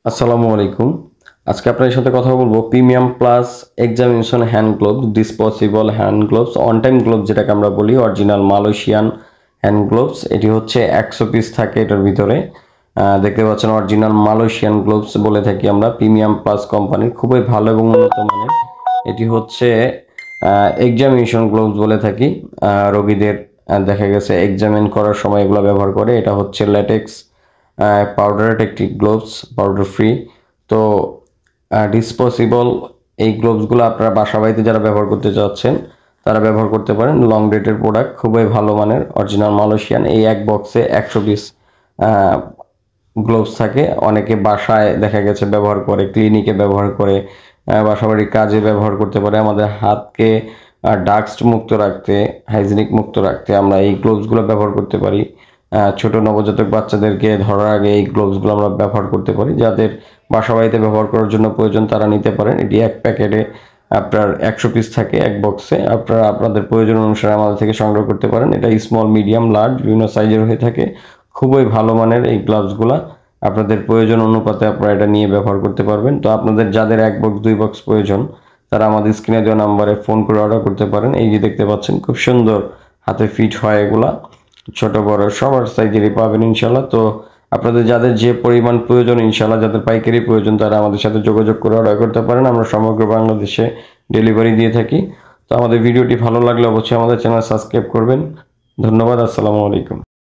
আসসালামু আলাইকুম। আজকে আপনাদের সাথে কথা বলবো premium plus examination hand gloves, disposable hand gloves, one time gloves যেটাকে আমরা বলি, অরিজিনাল মালয়েশিয়ান হ্যান্ড গ্লোভস। এটি হচ্ছে 100 পিস থাকে এটার ভিতরে। দেখতে পাচ্ছেন অরিজিনাল মালয়েশিয়ান গ্লোভস বলে থাকি আমরা, প্রিমিয়াম প্লাস কোম্পানির, খুবই ভালো এবং উন্নত মানের। এটি হচ্ছে এক্সামিনেশন গ্লোভস বলে থাকি। রোগীদের দেখা গেছে এক্সামিন করার সময় এগুলো ব্যবহার করে। এটা হচ্ছে ল্যাটেক্স পাউডারের একটি গ্লোভস, পাউডার ফ্রি। তো ডিসপোজেবল এই গ্লোভসগুলো আপনারা বাসা বাড়িতে যারা ব্যবহার করতে চাচ্ছেন তারা ব্যবহার করতে পারেন। লং রেটের প্রোডাক্ট, খুবই ভালো মানের, অরিজিনাল মালয়েশিয়ান। এই এক বক্সে 100 পিস গ্লোভস থাকে। অনেকে বাসায় দেখা গেছে ব্যবহার করে, ক্লিনিকে ব্যবহার করে, বাসাবাড়ির কাজে ব্যবহার করতে পারে। আমাদের হাতকে ডাস্ট মুক্ত রাখতে, হাইজিনিক মুক্ত রাখতে আমরা এই গ্লোভসগুলো ব্যবহার করতে পারি। ছোট নবজাতক বাচ্চাদেরকে ধরার আগে এই গ্লোভসগুলো আমরা ব্যবহার করতে পারি। যাদের বাসাবাড়িতে ব্যবহার করার জন্য প্রয়োজন তারা নিতে পারেন। এটি এক প্যাকেটে আপনার 100 পিস থাকে এক বক্সে। আপনারা আপনাদের প্রয়োজন অনুসারে আমাদের থেকে সংগ্রহ করতে পারেন। এটা স্মল, মিডিয়াম, লার্জ বিভিন্ন সাইজের হয়ে থাকে। খুবই ভালো মানের এই গ্লাভসগুলো, আপনাদের প্রয়োজন অনুপাতে আপনারা এটা নিয়ে ব্যবহার করতে পারবেন। তো আপনাদের যাদের 1 বক্স 2 বক্স প্রয়োজন তারা আমাদের স্ক্রিনে দেওয়া নাম্বারে ফোন করে অর্ডার করতে পারেন। এই যে দেখতে পাচ্ছেন খুব সুন্দর হাতে ফিট হয় এগুলা, ছোট বড় সবার সাইজেরই পাবেন ইনশাল্লাহ। তো আপনাদের যাদের যে পরিমাণ প্রয়োজন ইনশাল্লাহ, যাদের পাইকারি প্রয়োজন তারা আমাদের সাথে যোগাযোগ করে অর্ডার করতে পারেন। আমরা সমগ্র বাংলাদেশে ডেলিভারি দিয়ে থাকি। তো আমাদের ভিডিওটি ভালো লাগলে অবশ্যই আমাদের চ্যানেল সাবস্ক্রাইব করবেন। ধন্যবাদ। আসসালামু আলাইকুম।